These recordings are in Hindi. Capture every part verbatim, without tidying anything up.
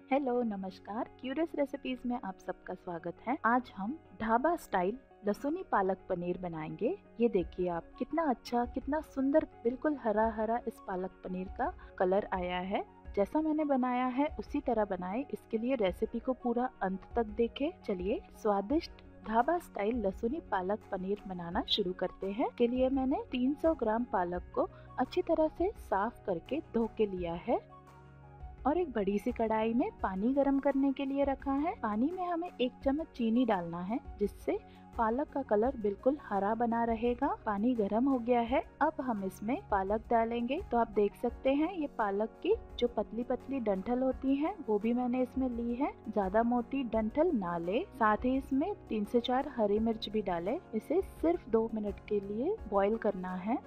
हेलो नमस्कार, क्यूरियस रेसिपीज में आप सबका स्वागत है। आज हम ढाबा स्टाइल लहसुनी पालक पनीर बनाएंगे। ये देखिए आप, कितना अच्छा, कितना सुंदर, बिल्कुल हरा हरा इस पालक पनीर का कलर आया है। जैसा मैंने बनाया है उसी तरह बनाए। इसके लिए रेसिपी को पूरा अंत तक देखें। चलिए स्वादिष्ट ढाबा स्टाइल लहसुनी पालक पनीर बनाना शुरू करते हैं। के लिए मैंने तीन सौ ग्राम पालक को अच्छी तरह से साफ करके धो के लिया है और एक बड़ी सी कढ़ाई में पानी गर्म करने के लिए रखा है। पानी में हमें एक चम्मच चीनी डालना है, जिससे पालक का कलर बिल्कुल हरा बना रहेगा। पानी गर्म हो गया है, अब हम इसमें पालक डालेंगे। तो आप देख सकते हैं ये पालक की जो पतली पतली डंठल होती हैं वो भी मैंने इसमें ली है। ज्यादा मोटी डंठल ना ले। साथ ही इसमें तीन से चार हरी मिर्च भी डालें। इसे सिर्फ दो मिनट के लिए बॉईल करना है।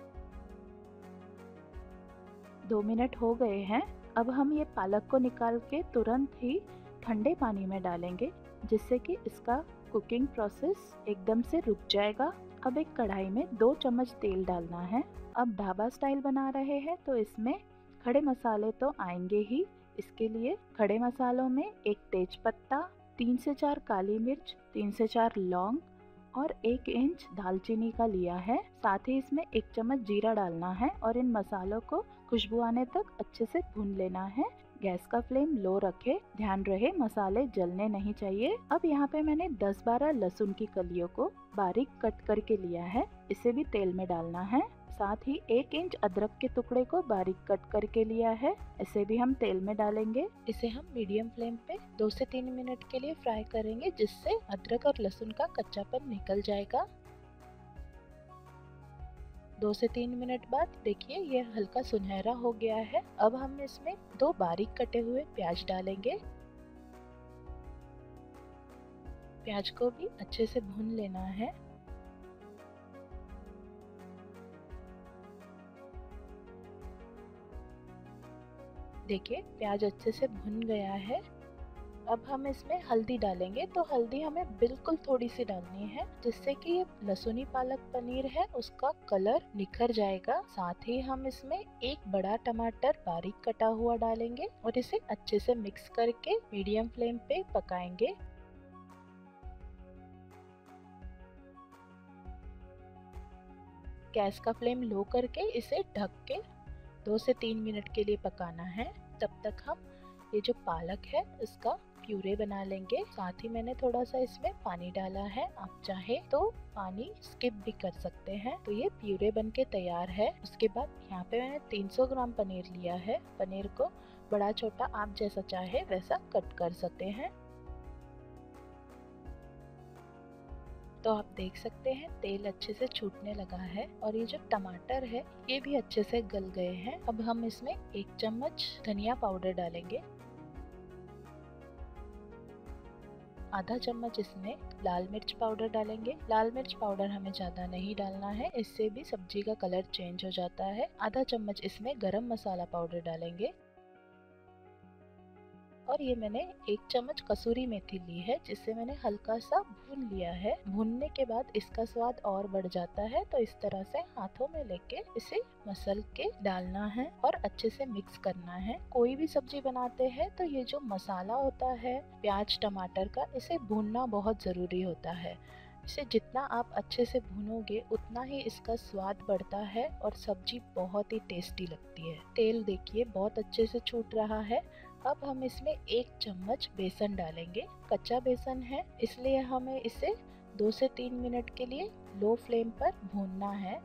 दो मिनट हो गए हैं। अब हम ये पालक को निकाल के तुरंत ही ठंडे पानी में डालेंगे, जिससे कि इसका कुकिंग प्रोसेस एकदम से रुक जाएगा। अब एक कढ़ाई में दो चम्मच तेल डालना है। अब ढाबा स्टाइल बना रहे हैं तो इसमें खड़े मसाले तो आएंगे ही। इसके लिए खड़े मसालों में एक तेज पत्ता, तीन से चार काली मिर्च, तीन से चार लौंग और एक इंच दालचीनी का लिया है। साथ ही इसमें एक चम्मच जीरा डालना है और इन मसालों को खुशबू आने तक अच्छे से भून लेना है। गैस का फ्लेम लो रखे, ध्यान रहे मसाले जलने नहीं चाहिए। अब यहाँ पे मैंने दस बारह लहसुन की कलियों को बारीक कट करके लिया है, इसे भी तेल में डालना है। साथ ही एक इंच अदरक के टुकड़े को बारीक कट करके लिया है, इसे भी हम तेल में डालेंगे। इसे हम मीडियम फ्लेम पे दो से तीन मिनट के लिए फ्राई करेंगे, जिससे अदरक और लहसुन का कच्चापन निकल जाएगा। दो से तीन मिनट बाद देखिए ये हल्का सुनहरा हो गया है। अब हम इसमें दो बारीक कटे हुए प्याज डालेंगे। प्याज को भी अच्छे से भून लेना है। देखिए प्याज अच्छे से भुन गया है। अब हम इसमें हल्दी डालेंगे। तो हल्दी हमें बिल्कुल थोड़ी सी डालनी है, जिससे कि ये लहसुनी पालक पनीर है उसका कलर निखर जाएगा। साथ ही हम इसमें एक बड़ा टमाटर बारीक कटा हुआ डालेंगे और इसे अच्छे से मिक्स करके मीडियम फ्लेम पे पकाएंगे। गैस का फ्लेम लो करके इसे ढक के दो से तीन मिनट के लिए पकाना है। तब तक हम ये जो पालक है इसका प्यूरे बना लेंगे। साथ ही मैंने थोड़ा सा इसमें पानी डाला है, आप चाहे तो पानी स्किप भी कर सकते हैं। तो ये प्यूरे बन के तैयार है। उसके बाद यहाँ पे मैंने तीन सौ ग्राम पनीर लिया है। पनीर को बड़ा छोटा आप जैसा चाहे वैसा कट कर सकते हैं। तो आप देख सकते हैं तेल अच्छे से छूटने लगा है और ये जो टमाटर है ये भी अच्छे से गल गए हैं। अब हम इसमें एक चम्मच धनिया पाउडर डालेंगे, आधा चम्मच इसमें लाल मिर्च पाउडर डालेंगे। लाल मिर्च पाउडर हमें ज्यादा नहीं डालना है, इससे भी सब्जी का कलर चेंज हो जाता है। आधा चम्मच इसमें गरम मसाला पाउडर डालेंगे और ये मैंने एक चम्मच कसूरी मेथी ली है, जिसे मैंने हल्का सा भून लिया है। भूनने के बाद इसका स्वाद और बढ़ जाता है। तो इस तरह से हाथों में लेके इसे मसल के डालना है और अच्छे से मिक्स करना है। कोई भी सब्जी बनाते हैं तो ये जो मसाला होता है प्याज टमाटर का, इसे भूनना बहुत जरूरी होता है। इसे जितना आप अच्छे से भूनोगे उतना ही इसका स्वाद बढ़ता है और सब्जी बहुत ही टेस्टी लगती है। तेल देखिए बहुत अच्छे से छूट रहा है। अब हम इसमें एक चम्मच बेसन डालेंगे। कच्चा बेसन है इसलिए हमें इसे दो से तीन मिनट के लिए लो फ्लेम पर भूनना है।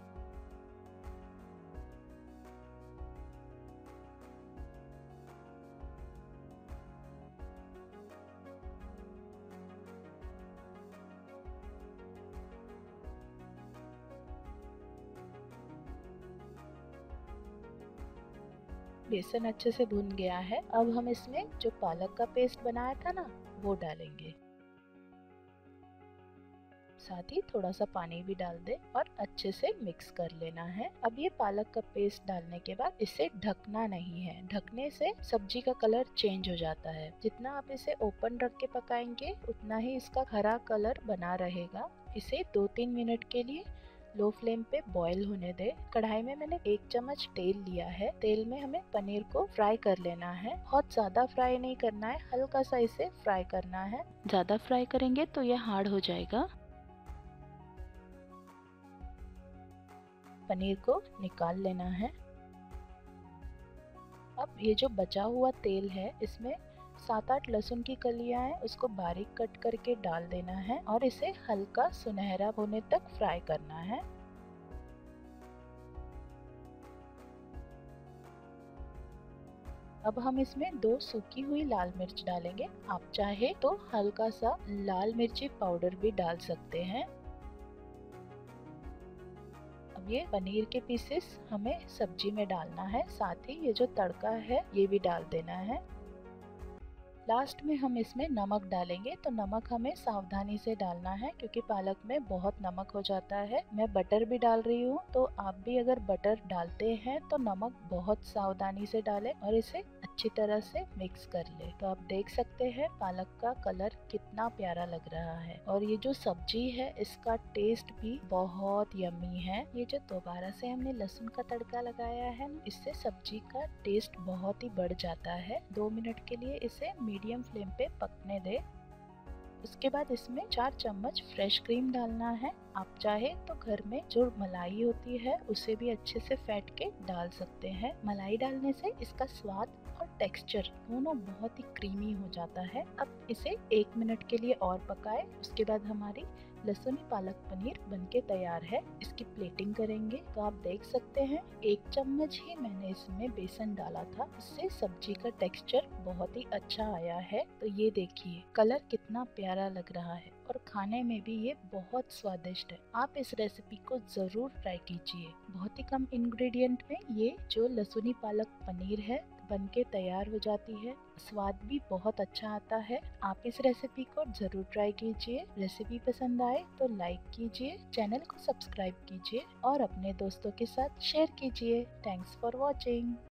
बेसन अच्छे से भुन गया है। अब हम इसमें जो पालक का पेस्ट बनाया था ना वो डालेंगे। साथ ही थोड़ा सा पानी भी डाल दे और अच्छे से मिक्स कर लेना है। अब ये पालक का पेस्ट डालने के बाद इसे ढकना नहीं है, ढकने से सब्जी का कलर चेंज हो जाता है। जितना आप इसे ओपन रख के पकाएंगे उतना ही इसका हरा कलर बना रहेगा। इसे दो तीन मिनट के लिए लो फ्लेम पे बॉईल होने दे। कढ़ाई में मैंने एक चम्मच तेल लिया है। तेल में हमें पनीर को फ्राई कर लेना है। बहुत ज्यादा फ्राई नहीं करना है, हल्का सा इसे फ्राई करना है। ज्यादा फ्राई करेंगे तो ये हार्ड हो जाएगा। पनीर को निकाल लेना है। अब ये जो बचा हुआ तेल है, इसमें सात आठ लहसुन की कलियां हैं, उसको बारीक कट करके डाल देना है और इसे हल्का सुनहरा होने तक फ्राई करना है। अब हम इसमें दो सूखी हुई लाल मिर्च डालेंगे। आप चाहे तो हल्का सा लाल मिर्ची पाउडर भी डाल सकते हैं। अब ये पनीर के पीसेस हमें सब्जी में डालना है, साथ ही ये जो तड़का है ये भी डाल देना है। लास्ट में हम इसमें नमक डालेंगे, तो नमक हमें सावधानी से डालना है क्योंकि पालक में बहुत नमक हो जाता है। मैं बटर भी डाल रही हूँ, तो आप भी अगर बटर डालते हैं तो नमक बहुत सावधानी से डालें और इसे अच्छी तरह से मिक्स कर ले। तो आप देख सकते हैं पालक का कलर कितना प्यारा लग रहा है और ये जो सब्जी है इसका टेस्ट भी बहुत यम्मी है। ये जो दोबारा से हमने लहसुन का तड़का लगाया है, इससे सब्जी का टेस्ट बहुत ही बढ़ जाता है। दो मिनट के लिए इसे मीडियम फ्लेम पे पकने दे। उसके बाद इसमें चार चम्मच फ्रेश क्रीम डालना है। आप चाहे तो घर में जो मलाई होती है उसे भी अच्छे से फेंट के डाल सकते हैं। मलाई डालने से इसका स्वाद और टेक्सचर दोनों बहुत ही क्रीमी हो जाता है। अब इसे एक मिनट के लिए और पकाए। उसके बाद हमारी लहसुनी पालक पनीर बनके तैयार है। इसकी प्लेटिंग करेंगे। तो आप देख सकते हैं एक चम्मच ही मैंने इसमें बेसन डाला था, इससे सब्जी का टेक्सचर बहुत ही अच्छा आया है। तो ये देखिए कलर कितना प्यारा लग रहा है और खाने में भी ये बहुत स्वादिष्ट है। आप इस रेसिपी को जरूर ट्राई कीजिए। बहुत ही कम इंग्रेडिएंट में ये जो लहसुनी पालक पनीर है बनके तैयार हो जाती है। स्वाद भी बहुत अच्छा आता है। आप इस रेसिपी को जरूर ट्राई कीजिए। रेसिपी पसंद आए तो लाइक कीजिए, चैनल को सब्सक्राइब कीजिए और अपने दोस्तों के साथ शेयर कीजिए। Thanks for watching.